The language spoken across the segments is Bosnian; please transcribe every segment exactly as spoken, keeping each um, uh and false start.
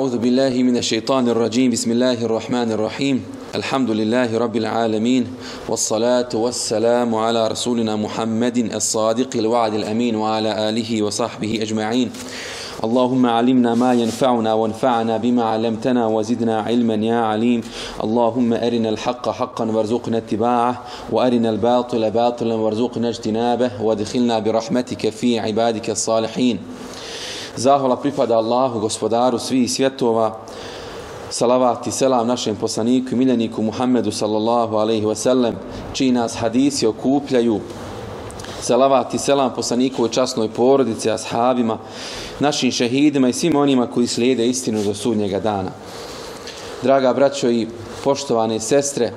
أعوذ بالله من الشيطان الرجيم بسم الله الرحمن الرحيم الحمد لله رب العالمين والصلاة والسلام على رسولنا محمد الصادق الوعد الأمين وعلى آله وصحبه أجمعين اللهم علمنا ما ينفعنا وانفعنا بما علمتنا وزدنا علما يا عليم اللهم أرنا الحق حقا وارزقنا اتباعه وأرنا الباطل باطلا وارزقنا اجتنابه وادخلنا برحمتك في عبادك الصالحين. Zahvala pripada Allahu, gospodaru svih svjetova, salavat i selam našem poslaniku i miljeniku Muhammedu sallallahu alaihi wasallam, čiji nas hadisi okupljaju. Salavat i selam poslanikovoj časnoj porodici, ashabima, našim šehidima i svim onima koji slijede istinu do sudnjega dana. Draga braćo i poštovane sestre,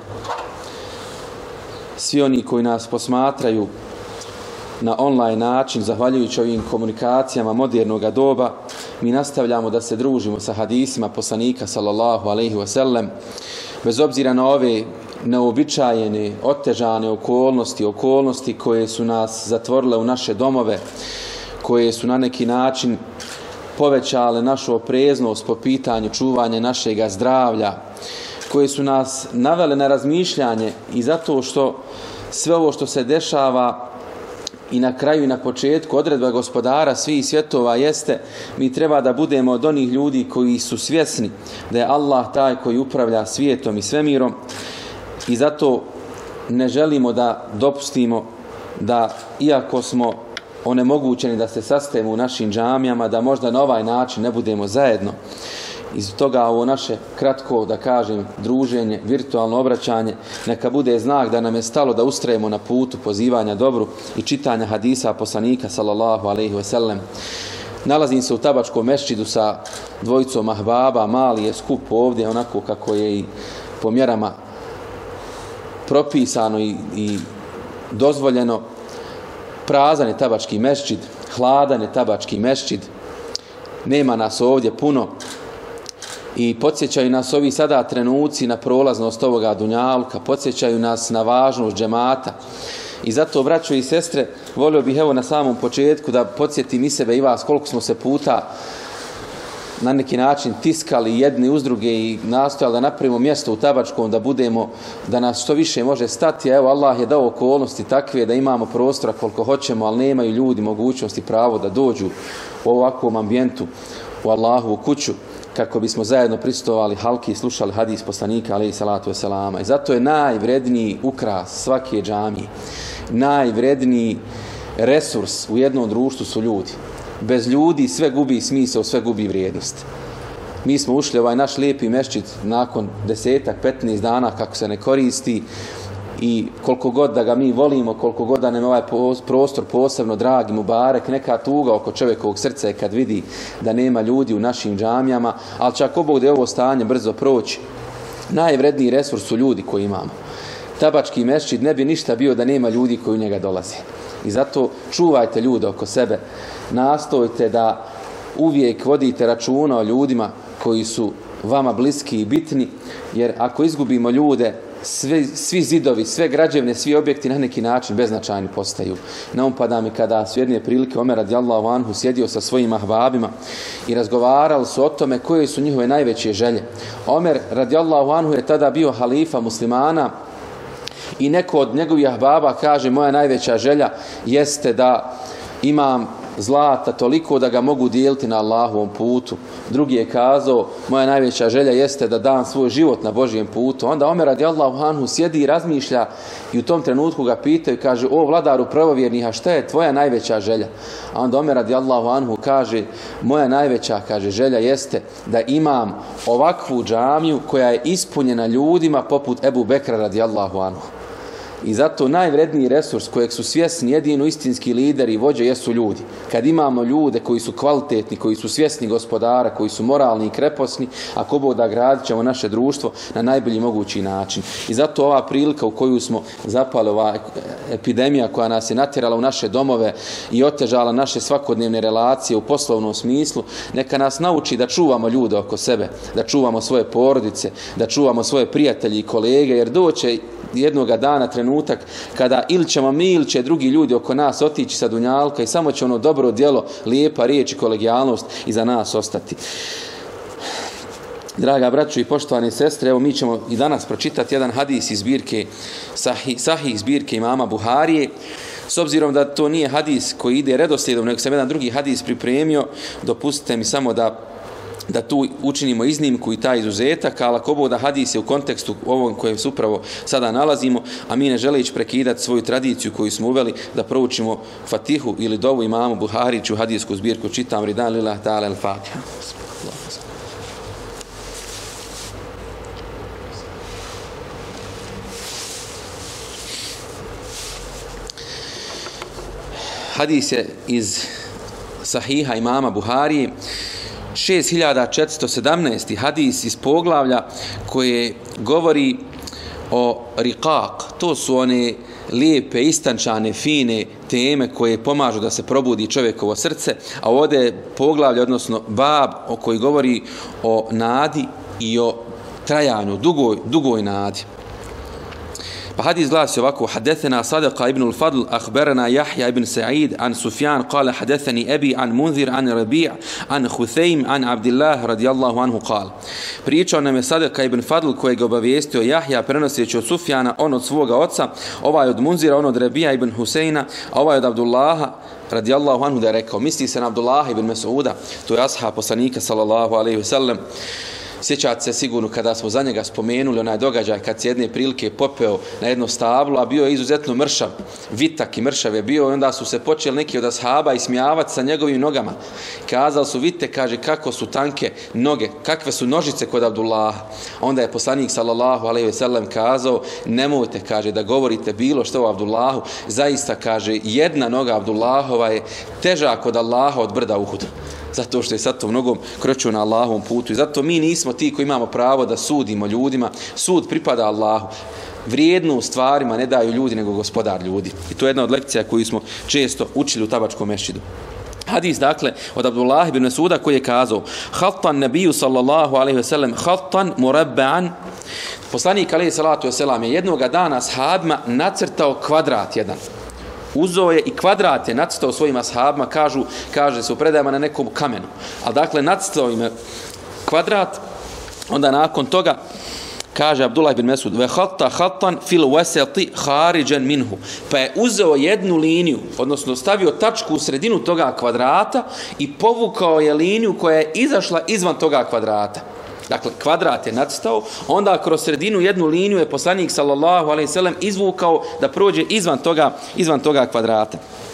svi oni koji nas posmatraju na online način, zahvaljujući ovim komunikacijama modernog doba, mi nastavljamo da se družimo sa hadisima poslanika sallallahu alaihi wasallam, bez obzira na ove neobičajene, otežane okolnosti, okolnosti koje su nas zatvorile u naše domove, koje su na neki način povećale našu opreznost po pitanju čuvanja našega zdravlja, koje su nas navele na razmišljanje i zato što sve ovo što se dešava i na kraju i na početku odredba gospodara svih svjetova jeste mi treba da budemo od onih ljudi koji su svjesni da je Allah taj koji upravlja svijetom i svemirom i zato ne želimo da dopustimo da iako smo onemogućeni da se sastajemo u našim džamijama, da možda na ovaj način ne budemo zajedno. Iz toga ovo naše kratko, da kažem, druženje, virtualno obraćanje, neka bude znak da nam je stalo da ustrajemo na putu pozivanja dobru i čitanja hadisa poslanika sallallahu alaihi wasallam. Nalazim se u Tabačkom mešćidu sa dvojicom ahbaba, mali je skup ovdje, onako kako je i po mjerama propisano i, i dozvoljeno. Prazan je Tabački mešćid, hladan je Tabački mešćid, nema nas ovdje puno. I podsjećaju nas ovi sada trenuci na prolaznost ovoga dunjalka, podsjećaju nas na važnost džemata. I zato, braćo i sestre, volio bih evo na samom početku da podsjetim i sebe i vas koliko smo se puta na neki način tiskali jedni uz druge i nastojali da napravimo mjesto u Tabačkom, da budemo, da nas što više može stati. A evo, Allah je dao okolnosti takve da imamo prostora koliko hoćemo, ali nemaju ljudi mogućnosti pravo da dođu u ovakvom ambijentu u Allahovu kuću, kako bismo zajedno pristovali halki i slušali hadis poslanika alejhi salatu vesselama. I zato je najvredniji ukras svake džamije, najvredniji resurs u jednom društvu su ljudi. Bez ljudi sve gubi smisao, sve gubi vrijednost. Mi smo ušli u ovaj naš lijepi mešćid nakon desetak, petnaest dana kako se ne koristi i koliko god da ga mi volimo, koliko god da nam ovaj prostor posebno dragi, mubarek, neka tuga oko čovjekovog srca je kad vidi da nema ljudi u našim džamijama, ali čak obog da je ovo stanje brzo proći. Najvredniji resurs su ljudi koji imamo. Tabački mešćid ne bi ništa bio da nema ljudi koji u njega dolaze. I zato čuvajte ljude oko sebe, nastojte da uvijek vodite računa o ljudima koji su vama bliski i bitni, jer ako izgubimo ljude, Svi, svi zidovi, sve građevne, svi objekti na neki način beznačajni postaju. Na um pada mi kada su jedne prilike Omer radijallahu anhu sjedio sa svojim ahbabima i razgovarali su o tome koje su njihove najveće želje. Omer radijallahu anhu je tada bio halifa muslimana i neko od njegovih ahbaba kaže moja najveća želja jeste da imam zlata toliko da ga mogu dijeliti na Allahovom putu. Drugi je kazao moja najveća želja jeste da dam svoj život na Božijem putu. Onda Omer radijallahu anhu sjedi i razmišlja i u tom trenutku ga pitaju i kaže o vladaru pravovjernih, a šta je tvoja najveća želja? A onda Omer radijallahu anhu kaže moja najveća kaže želja jeste da imam ovakvu džamiju koja je ispunjena ljudima poput Ebu Bekra radijallahu anhu. I zato najvredniji resurs kojeg su svjesni jedino istinski lideri i vođe jesu ljudi. Kad imamo ljude koji su kvalitetni, koji su svjesni gospodara, koji su moralni i kreposni, ako Bog da gradit ćemo naše društvo na najbolji mogući način. I zato ova prilika u koju smo zapali, ova epidemija koja nas je natjerala u naše domove i otežala naše svakodnevne relacije u poslovnom smislu, neka nas nauči da čuvamo ljude oko sebe, da čuvamo svoje porodice, da čuvamo svoje prijatelje i kolege, jer doće jednoga dana trenutak kada ili ćemo mi ili će drugi ljudi oko nas otići sa dunjalka i samo će ono dobro djelo, lijepa riječ i kolegijalnost iza nas ostati. Draga braćo i poštovane sestre, evo mi ćemo i danas pročitati jedan hadis iz zbirke Sahih, sahih zbirke imama Buharije. S obzirom da to nije hadis koji ide redoslijedom, nego sam jedan drugi hadis pripremio, dopustite mi samo da da tu učinimo iznimku i taj izuzetak, ali ako da hadis je u kontekstu ovom kojem se upravo sada nalazimo, a mi ne želeći prekidati svoju tradiciju koju smo uveli, da proučimo Fatihu ili dovu imamu Buhariću, hadijsku zbirku, čitam ridan lillah ta'ala al-Fatiha. Hadis je iz Sahiha imama Buharije, šest hiljada četiristo sedamnaesti hadis iz poglavlja koje govori o riqaq. To su one lijepe, istančane, fine teme koje pomažu da se probudi čovjekovo srce, a ovdje je poglavlje, odnosno bab o koji govori o nadi i o trajanju, dugoj, dugoj nadi. Pa hadis glasi ovako: Hadethena Sadaqa ibn al-Fadl, akhbarana Yahya ibn Sa'id, an Sufjan, qala hadethani Abi, an Munzir, an Rabi', an Huthaym, an Abdillah, radijallahu anhu, qala. Pričao nam je Sadaqa ibn Fadl, kojeg obavijestio Jahja, prenoseći od Sufjana, on od svoga oca, ovaj od Munzira, on od Rabi'a ibn Husejna, a ovaj od Abdullaha, radijallahu anhu, da je rekao. Misli se na Abdullaha ibn Mas'uda, to je ashab poslanika, sallallahu alaihi wa sallam. Sjećate se sigurno kada smo za njega spomenuli onaj događaj kad se jedne prilike popeo na jedno stablo, a bio je izuzetno mršav, vitak i mršav je bio, i onda su se počeli neki od ashaba ismijavati sa njegovim nogama. Kazali su: vidite, kaže, kako su tanke noge, kakve su nožice kod Abdullaha. Onda je poslanik sallallahu alejhi ve sellem kazao: nemojte, kaže, da govorite bilo što o Abdullahu, zaista, kaže, jedna noga Abdullahova je teža kod Allaha od brda Uhud. Zato što je sad to mnogo kročio na Allahovom putu. I zato mi nismo ti koji imamo pravo da sudimo ljudima. Sud pripada Allahu. Vrijednu stvarima ne daju ljudi, nego gospodar ljudi. I to je jedna od lekcija koju smo često učili u Tabačkom mešćidu. Hadis, dakle, od Abdullah ibn Mas'uda, koji je kazao: Khattan nabiju sallallahu alaihi ve sellem khattan murabba'an. Poslanik alaihi salatu ve selam je jednoga dana ashabima nacrtao kvadrat jedan. Uzeo je i kvadrat je nacrtao svojim ashabima, kažu, kaže se u predajama, na nekom kamenu. Ali dakle, nacrtao im kvadrat, onda nakon toga kaže Abdullah ibn Mas'ud: ve khatta khattan fil wasati kharijan minhu. Pa je uzeo jednu liniju, odnosno stavio tačku u sredinu toga kvadrata i povukao je liniju koja je izašla izvan toga kvadrata. Dakle, kvadrat je nacrtao, onda kroz sredinu jednu liniju je poslanik sallallahu alejhi ve sellem izvukao da prođe izvan toga, izvan toga kvadrata.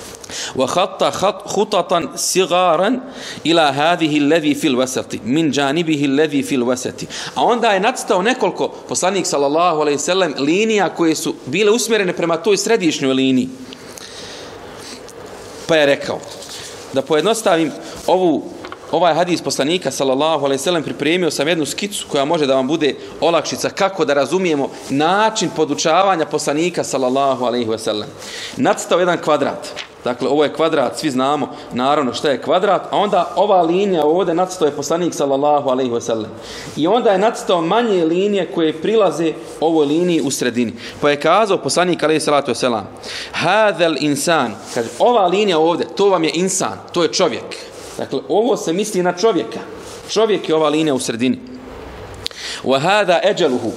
Wa khatta khutatan sigaran ila hadhihi alladhi fil wasati min janibihi alladhi fil wasati. A onda je nacrtao nekoliko, poslanik sallallahu alejhi ve sellem, linija koje su bile usmjerene prema toj središnjoj liniji. Pa je rekao, da pojednostavim ovu ovaj hadis poslanika sallallahu alejhi ve sellem, pripremio sam jednu skicu koja može da vam bude olakšica kako da razumijemo način podučavanja poslanika sallallahu alejhi ve sellem. Nacrtao jedan kvadrat. Dakle, ovo je kvadrat, svi znamo naravno šta je kvadrat, a onda ova linija ovdje nacrtao je poslanik sallallahu alejhi ve sellem. I onda je nacrtao manje linije koje prilaze ovoj liniji u sredini. Pa je kazao poslanik alejhi salatu ve selam: Hadal insan, kaže, ova linija ovdje, to vam je insan, to je čovjek. Dakle, ovo se misli na čovjeka. Čovjek je ova linija u sredini. Wa hada ajaluhu.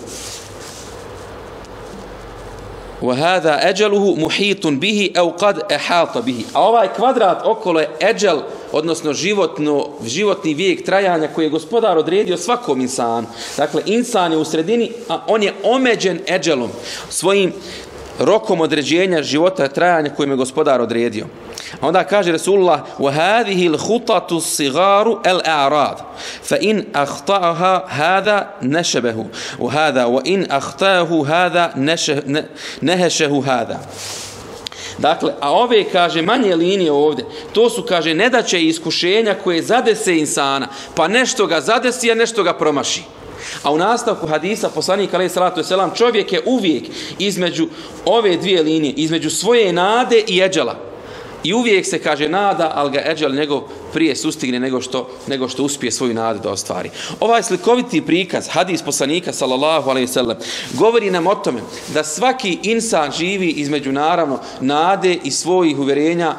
Wa hada ajaluhu muhitun bihi aw qad ahata bihi. A ovaj kvadrat okolo je ajal, odnosno životno, životni vijek trajanja koji je gospodar odredio svakom insanu. Dakle, insan je u sredini, a on je omeđen ajalom, svojim rokom određenja života trajanja kojim je gospodar odredio. A onda kaže Rasulullah: wa hadhihi al-khutatu as-sigharu al-a'rad fa in akhta'aha hada nashabahu wa hada wa in akhta'ahu hada nahashahu hada. Dakle, a ove, kaže, manje linije ovdje, to su, kaže, nedaće i iskušenja koje zadese insana, pa nešto ga zadesi, a nešto ga promaši. A u nastavku hadisa poslanik alejhi salatu vesselam, čovjek je uvijek između ove dvije linije, između svoje nade i eđala. I uvijek se, kaže, nada, ali ga eđal njegov prije sustigne nego što, nego što uspije svoju nadu da ostvari. Ovaj slikoviti prikaz, hadis poslanika sallallahu alejhi ve sellem, govori nam o tome da svaki insan živi između, naravno, nade i svojih uvjerenja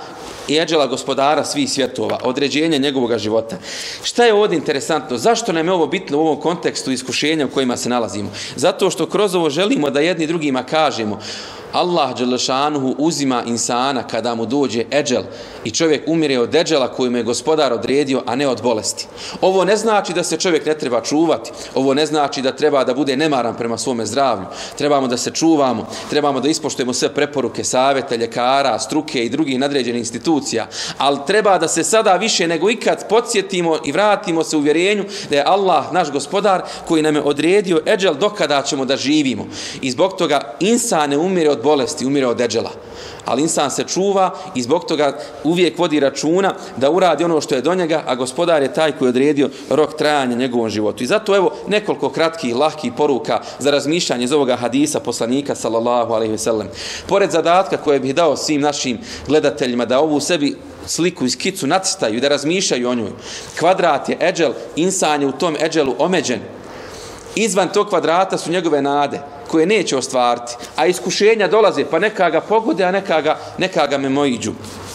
i eđela gospodara svih svjetova, određenja njegovog života. Šta je ovdje interesantno? Zašto nam je ovo bitno u ovom kontekstu iskušenja u kojima se nalazimo? Zato što kroz ovo želimo da jedni drugima kažemo Allah dželešanuhu uzima insana kada mu dođe eđel i čovjek umire od eđela koju mu je gospodar odredio, a ne od bolesti. Ovo ne znači da se čovjek ne treba čuvati, ovo ne znači da treba da bude nemaran prema svome zdravlju. Trebamo da se čuvamo, trebamo da ispoštujemo sve preporuke savjeta, ljekara, struke i drugih nadređenih institucija, ali treba da se sada više nego ikad podsjetimo i vratimo se u uvjerenju da je Allah naš gospodar koji nam je odredio eđel do kada ćemo da živimo. I zbog toga insan ne umire od bolesti, umire od eđela. Ali insan se čuva i zbog toga uvijek vodi računa da uradi ono što je do njega, a gospodar je taj koji je odredio rok trajanja njegovom životu. I zato evo nekoliko kratkih, lahkih poruka za razmišljanje iz ovoga hadisa poslanika sallallahu alejhi ve sellem. Pored zadatka koje bih dao svim našim gledateljima da ovu sebi sliku i skicu nacrtaju i da razmišljaju o njoj. Kvadrat je eđel, insan je u tom eđelu omeđen. Izvan tog kvadrata su njegove nade koje neće ostvariti, a iskušenja dolaze, pa neka ga pogode, a neka ga, neka ga memoiđu.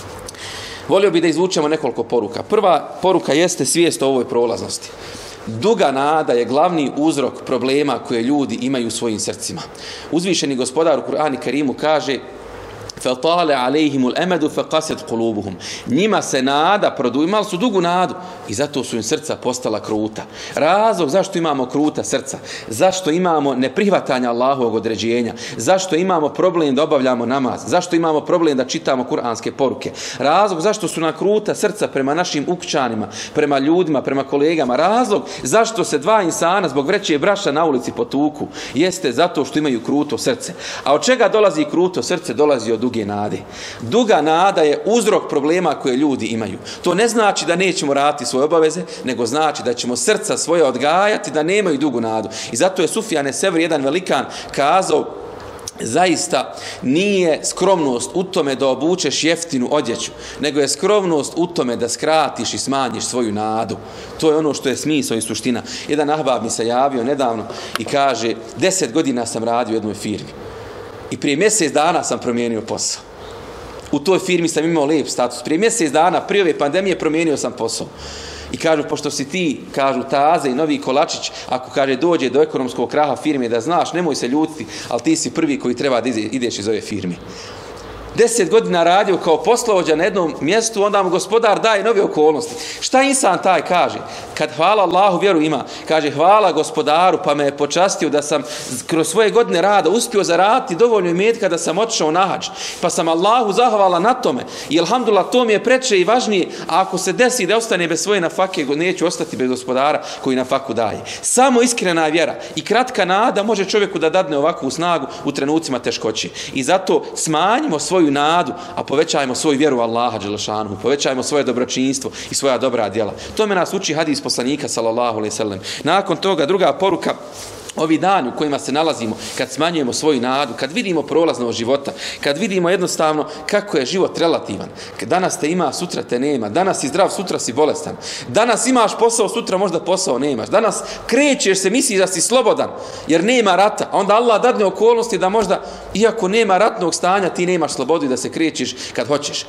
Volio bih da izvučemo nekoliko poruka. Prva poruka jeste svijest o ovoj prolaznosti. Duga nada je glavni uzrok problema koje ljudi imaju u svojim srcima. Uzvišeni gospodar u Kur'anu Kerimu kaže فَطَالَ عَلَيْهِمُ الْأَمَدُ فَقَسَتْ قُلُوبُهُم. Njima se nada produžila, imali su dugu nadu i zato su im srca postala kruta. Razlog zašto imamo kruta srca, zašto imamo neprihvatanje Allahovog određenja, zašto imamo problem da obavljamo namaz, zašto imamo problem da čitamo kuranske poruke, razlog zašto su nam kruta srca prema našim ukućanima, prema ljudima, prema kolegama, razlog zašto se dva insana zbog vreće braša na ulici potuku, jeste zato što imaju kruto srce. A od čega dolazi kruto srce? Dolazi od duge nade. Duga nada je uzrok problema koje ljudi imaju. To ne znači da nećemo raditi svoje obaveze, nego znači da ćemo srca svoje odgajati da nemaju dugu nadu. I zato je Sufjan Sevri, jedan velikan, kazao zaista nije skromnost u tome da obučeš jeftinu odjeću, nego je skromnost u tome da skratiš i smanjiš svoju nadu. To je ono što je smisao i suština. Jedan ahbab mi se javio nedavno i kaže, deset godina sam radio u jednoj firmi. I prije mjesec dana sam promijenio posao. U toj firmi sam imao lijep status. Prije mjesec dana, prije ove pandemije, promijenio sam posao. I kažu, pošto si ti, kažu, Taze i Novi Kolačić, ako kaže dođe do ekonomskog kraha firme, da znaš, nemoj se ljutiti, ali ti si prvi koji treba da ideš iz ove firme. Deset godina radio kao poslovođa na jednom mjestu, onda mu gospodar daje nove okolnosti. Šta insan taj kaže? Kad hvala Allahu vjeru ima, kaže hvala gospodaru pa me je počastio da sam kroz svoje godine rada uspio zaraditi dovoljno imetka da sam otišao na hadž. Pa sam Allahu zahvala na tome. I alhamdulillah, to mi je preče i važnije, a ako se desi da ostane bez svoje nafake, neću ostati bez gospodara koji nafaku daje. Samo iskrena vjera i kratka nada može čovjeku da dadne ovakvu snagu u trenucima teškoće. I zato smanjimo svoju nadu, a povećajmo svoju vjeru u Allaha dželešanuhu, povećajmo svoje dobročinstvo i svoja dobra djela. Tome nas uči hadis poslanika sallallahu alejhi ve sellem. Nakon toga druga poruka, ovi dani u kojima se nalazimo, kad smanjujemo svoju nadu, kad vidimo prolaznost života, kad vidimo jednostavno kako je život relativan. Danas te ima, sutra te nema. Danas si zdrav, sutra si bolestan. Danas imaš posao, sutra možda posao nemaš. Danas krećeš se, misliš da si slobodan, jer nema rata. A onda Allah dadne okolnosti da možda, iako nema ratnog stanja, ti nemaš slobodu da se krećeš kad hoćeš.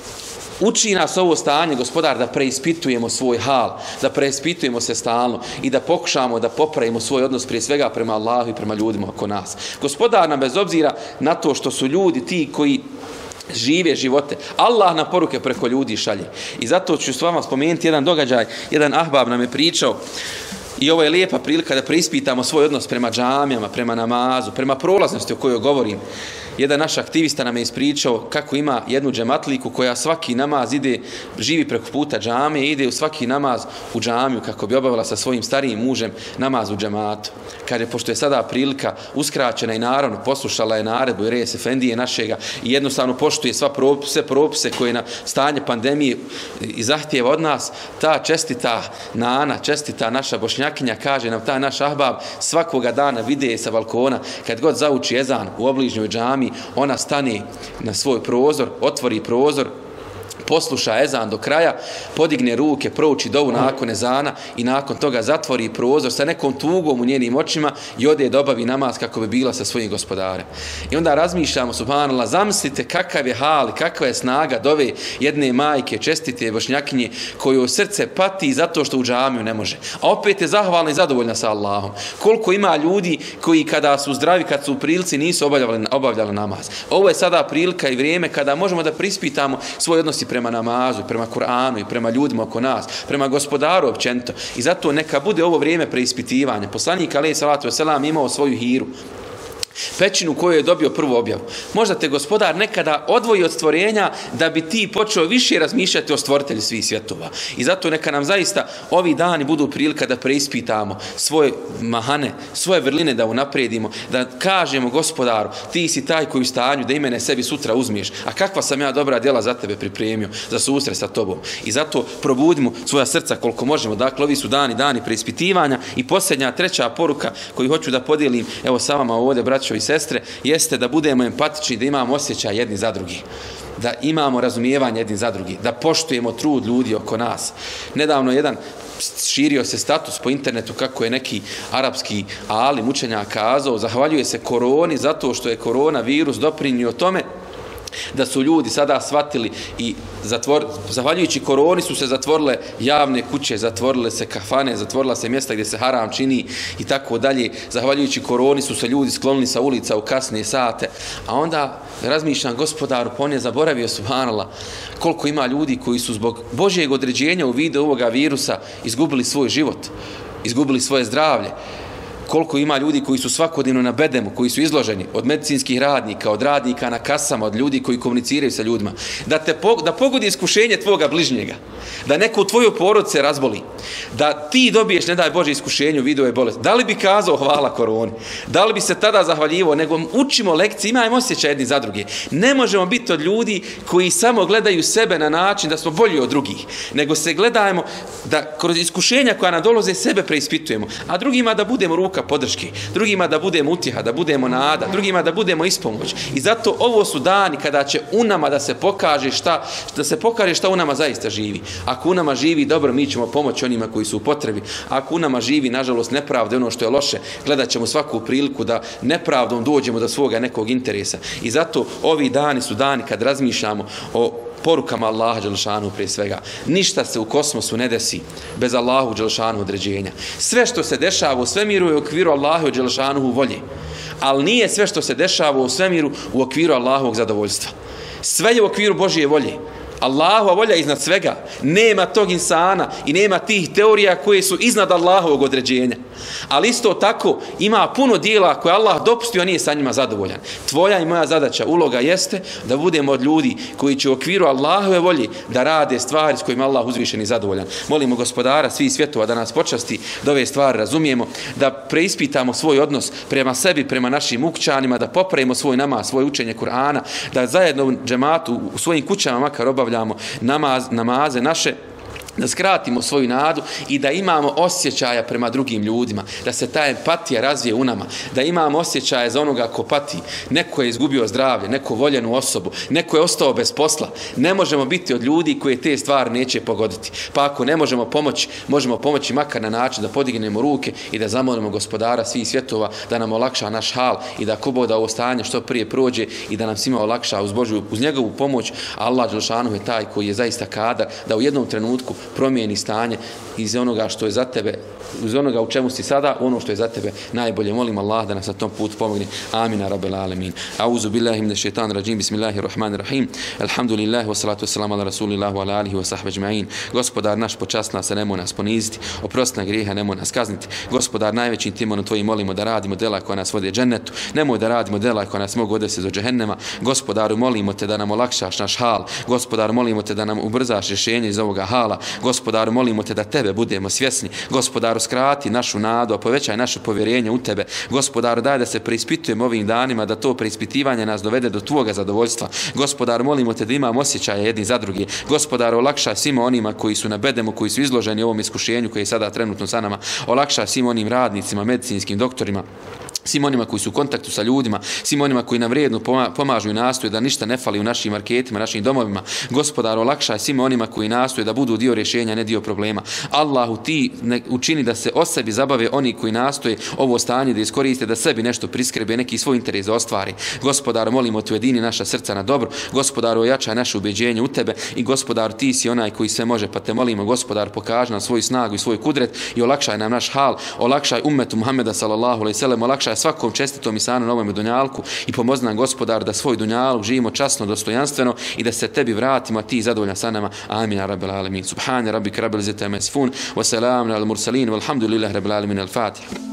Uči nas ovo stanje, gospodar, da preispitujemo svoj hal, da preispitujemo se stalno i da pokušamo da popravimo svoj odnos prije svega prema Allahu i prema ljudima oko nas. Gospodar nam, bez obzira na to što su ljudi ti koji žive živote, Allah nam poruke preko ljudi šalje. I zato ću s vama spomenuti jedan događaj, jedan ahbab nam je pričao. I ovo je lijepa prilika da preispitamo svoj odnos prema džamijama, prema namazu, prema prolaznosti o kojoj govorim. Jedan naš aktivista nam je ispričao kako ima jednu džematliku koja svaki namaz ide, živi preko puta džamije i ide u svaki namaz u džamiju kako bi obavila sa svojim starijim mužem namaz u džematu. Kaže, pošto je sada prilika uskraćena i naravno poslušala je naredbu i res efendije našega i jednostavno poštuje sva propise, sve propise koje na stanje pandemije i zahtijeva od nas, ta čestita nana, čestita naša Bošnjakinja, kaže nam ta naš ahbab, svakoga dana vide sa balkona, kad god zauči ezan u obližnjoj džamiji, ona stane na svoj prozor, otvori prozor posluša ezan do kraja, podigne ruke, prouči dovu nakon ezana i nakon toga zatvori prozor sa nekom tugom u njenim očima i ode da obavi namaz kako bi bila sa svojim gospodarem. I onda razmišljamo, subhanallah, zamislite kakav je hal i kakva je snaga dove jedne majke, čestite bošnjakinje, koju srce pati zato što u džamiju ne može. A opet je zahvalna i zadovoljna sa Allahom. Koliko ima ljudi koji kada su zdravi, kad su u prilici, nisu obavljali, obavljali namaz. Ovo je sada prilika i vrijeme kada možemo da prispitamo svoj odnos i prema namazu, prema Kur'anu i prema ljudima oko nas, prema gospodaru općenito. I zato neka bude ovo vrijeme preispitivanja. Poslanik alejhi salatu vesselam imao svoju hiru, pećinu koju je dobio prvu objavu. Možda te gospodar nekada odvoji od stvorenja da bi ti počeo više razmišljati o stvoritelju svih svjetova. I zato neka nam zaista ovi dani budu prilika da preispitamo svoje mahane, svoje vrline da unaprijedimo, da kažemo gospodaru, ti si taj koji u stanju da i mene sebi sutra uzmiješ, a kakva sam ja dobra djela za tebe pripremio, za susret sa tobom. I zato probudimo svoja srca koliko možemo. Dakle, ovi su dani, dani preispitivanja. I posljednja, treća poruka koju hoću da podijelim, evo sa vama ovdje, braćo i sestre, jeste da budemo empatični, da imamo osjećaj jedni za drugi, da imamo razumijevanje jedni za drugi, da poštujemo trud ljudi oko nas. Nedavno jedan širio se status po internetu kako je neki arapski alim učenjak kazao, zahvaljuje se koroni zato što je koronavirus doprinio tome da su ljudi sada shvatili i zatvor, zahvaljujući koroni su se zatvorile javne kuće, zatvorile se kafane, zatvorila se mjesta gdje se haram čini i tako dalje. Zahvaljujući koroni su se ljudi sklonili sa ulica u kasne sate. A onda razmišljam, gospodaru, pa on je zaboravio, subhanallah, koliko ima ljudi koji su zbog Božjeg određenja u vidu ovoga virusa izgubili svoj život, izgubili svoje zdravlje. Koliko ima ljudi koji su svakodnevno na bedemu, koji su izloženi, od medicinskih radnika, od radnika na kasama, od ljudi koji komuniciraju sa ljudima, da te da pogodi iskušenje tvoga bližnjega, da neko u tvoju porodicu se razboli, da ti dobiješ, ne daj Bože, iskušenje u vidu ove bolesti. Da li bi kazao hvala koroni? Da li bi se tada zahvaljivo? Nego učimo lekcije, imajmo osjećaj jedni za druge. Ne možemo biti od ljudi koji samo gledaju sebe na način da smo bolji od drugih, nego se gledajmo da kroz iskušenja koja nam dolaze sebe preispitujemo, a drugima da budemo ruka podrške, drugima da budemo utjeha, da budemo nada, drugima da budemo ispomoć. I zato ovo su dani kada će u nama da se pokaže šta, da se pokaže šta u nama zaista živi. Ako u nama živi dobro, mi ćemo pomoći onima koji su u potrebi. Ako u nama živi, nažalost, nepravda, ono što je loše, gledat ćemo svaku priliku da nepravdom dođemo do svoga nekog interesa. I zato ovi dani su dani kad razmišljamo o porukama Allaha dželešanu prije svega. Ništa se u kosmosu ne desi bez Allahu dželešanu određenja. Sve što se dešava u svemiru je u okviru Allahu dželešanu volje. Ali nije sve što se dešava u svemiru u okviru Allahovog zadovoljstva. Sve je u okviru Božje volje. Allahova volja iznad svega. Nema tog insana i nema tih teorija koje su iznad Allahovog određenja. Ali isto tako ima puno dijela koje Allah dopustio, a nije sa njima zadovoljan. Tvoja i moja zadaća, uloga jeste da budemo od ljudi koji će u okviru Allahove volje da rade stvari s kojima Allah uzvišen i zadovoljan. Molimo gospodara svih svjetova da nas počasti, da ove stvari razumijemo, da preispitamo svoj odnos prema sebi, prema našim ukućanima, da popravimo svoj namaz, svoje učenje Kur'ana, da zajedno u džematu, u svojim kućama makar obavljamo namaz, namaze naše, da skratimo svoju nadu i da imamo osjećaja prema drugim ljudima, da se ta empatija razvije u nama, da imamo osjećaje za onoga ko pati. Neko je izgubio zdravlje, neko voljenu osobu, neko je ostao bez posla. Ne možemo biti od ljudi koje te stvari neće pogoditi. Pa ako ne možemo pomoći, možemo pomoći makar na način da podignemo ruke i da zamolimo gospodara svih svjetova da nam olakša naš hal i da ko da ovo stanje što prije prođe i da nam svima olakša uz Božju, uz njegovu pomoć. Allah dželešanu je taj koji je zaista kadar da u jednom trenutku promijeni stanje iz onoga što je za tebe, iz onoga u čemu si sada, ono što je za tebe najbolje. Molim Allah da nas na tom putu pomogne. Amin, rabbel alemin. Auzu billahi minash shaitanir rajim. Bismillahirrahmanirrahim. Alhamdulillah wa salatu wassalamu ala rasulillah wa ala alihi wa sahbihi ecma'in. Gospodar naš, počast nas, nemoj nas poniziti, oprosti na grijehe, nemoj nas kazniti. Gospodar, najvećim imenom tvojim molimo da radimo djela koja nas vode džennetu, nemoj da radimo djela koja nas mogu odvesti do džehennema. Gospodaru, molimo te da nam olakšaš naš hal. Gospodaru, molimo te da nam ubrzaš rješenje iz ovoga hala. Gospodaru, molimo te da tebe budemo svjesni. Gospodaru, skrati našu nadu, a povećaj naše povjerenje u tebe. Gospodaru, daj da se preispitujemo ovim danima, da to preispitivanje nas dovede do tvoga zadovoljstva. Gospodaru, molimo te da imamo osjećaje jedni za drugi. Gospodaru, olakšaj svima onima koji su na bedemu, koji su izloženi ovom iskušenju koji je sada trenutno sa nama. Olakšaj svim onim radnicima, medicinskim doktorima, svim onima koji su u kontaktu sa ljudima, svim onima koji nam vrijedno pomažu i nastoje da ništa ne fali u našim marketima, našim domovima. Gospodaru, olakšaj svim onima koji nastoje da budu dio rješenja, ne dio problema. Allahu, ti ne, učini da se o sebi zabave oni koji nastoje ovo stanje da iskoriste, da sebi nešto priskrbe, neki svoj interes da ostvari. Gospodaru, molimo te, ujedini naša srca na dobro. Gospodaru, ojačaj naše ubeđenje u tebe i Gospodaru, ti si onaj koji sve može, pa te molimo, Gospodaru, pokaži nam svoju snagu i svoj kudret i olakšaj nam naš hal, olakšaj ummetu Muhameda sallallahu alejhi ve sellem, olakšaj svakom čestitom insanu na ovom dunjalku i pomozi nam, Gospodar, da svoj dunjaluk živimo časno, dostojanstveno i da se tebi vratimo, a ti zadovoljan sa nama. Amin ya rabbil alamin. Subhana rabbika rabbil izzati amma yasifun wa salamun alal mursalin walhamdulillahi rabbil alamin. Al-Fatiha.